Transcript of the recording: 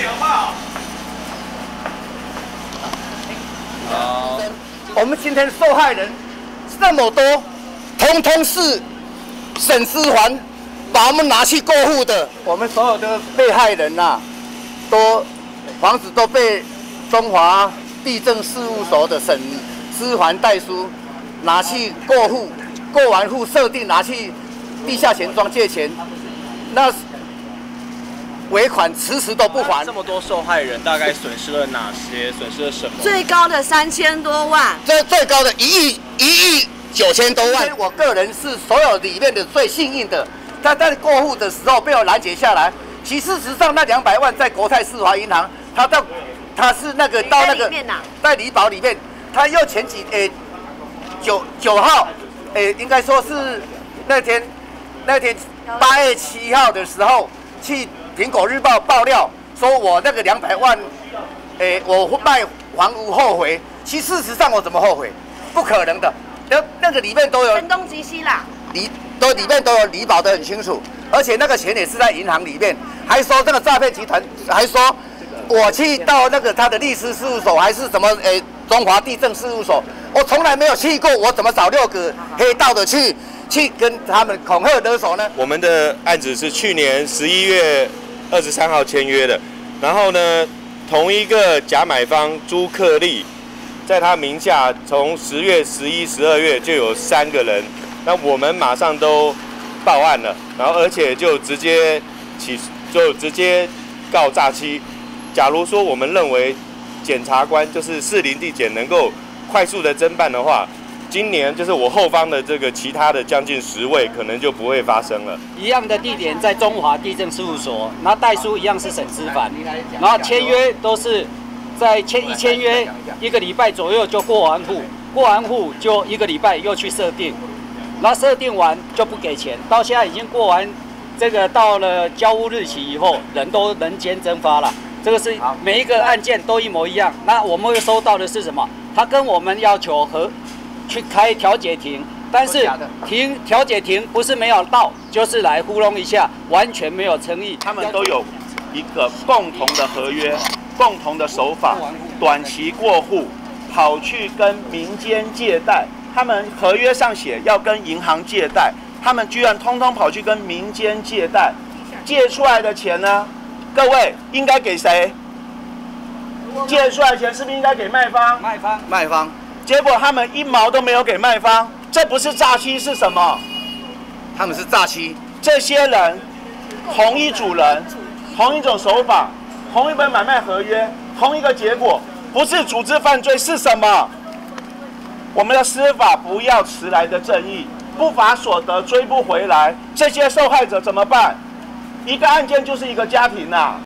好， 我们今天受害人这么多，通通是沈思环把我们拿去过户的。我们所有的被害人呐、房子都被中华地政事务所的沈思环代书拿去过户，过完户设定拿去地下钱庄借钱，那尾款迟迟都不还。 这么多受害人，大概损失了哪些？损失了什么？ 最高的3000多万， 最高的1亿9000多万。我个人是所有里面的最幸运的，他在过户的时候被我拦截下来。其事实上，那200万在国泰世华银行，他是那个到那个在离保里面，他又前几9号，应该说是那天8月7号的时候去苹果日报爆料说我那个200万，我卖还无后悔。其事实上我怎么后悔？不可能的，那个里面都有声东击西啦， 里面都有理保得很清楚，而且那个钱也是在银行里面，还说这个诈骗集团，还说我去到那个他的律师事务所，还是什么中华地政事务所，我从来没有去过，我怎么找6个黑道的去跟他们恐吓勒索呢？ 我们的案子是去年11月23号签约的，然后呢，同一个假买方朱克利，在他名下从10月、11、12月就有3个人，那我们马上都报案了，然后而且就直接告诈欺。假如说我们认为检察官就是士林地检能够快速的侦办的话，今年就是我后方的这个其他的将近10位可能就不会发生了。 一样的地点在中华地政事务所，然后代书一样是沈思凡，然后签约都是在签约1个礼拜左右就过完户，过完户就1个礼拜又去设定，然后设定完就不给钱，到现在已经过完这个到了交屋日期以后，人都人间蒸发了。这个是每一个案件都一模一样。那我们会收到的是什么？他跟我们要求去开调解庭，但是调解庭不是没有到，就是来糊弄一下，完全没有诚意。 他们都有一个共同的合约、共同的手法，短期过户，跑去跟民间借贷。他们合约上写要跟银行借贷，他们居然通通跑去跟民间借贷，借出来的钱呢？各位应该给谁？借出来的钱是不是应该给卖方？ 卖方。 结果他们1毛都没有给卖方，这不是诈欺是什么？ 他们是诈欺。 这些人同一组人，同一种手法，同一本买卖合约，同一个结果，不是组织犯罪是什么？我们的司法不要迟来的正义，不法所得追不回来，这些受害者怎么办？一个案件就是一个家庭呐。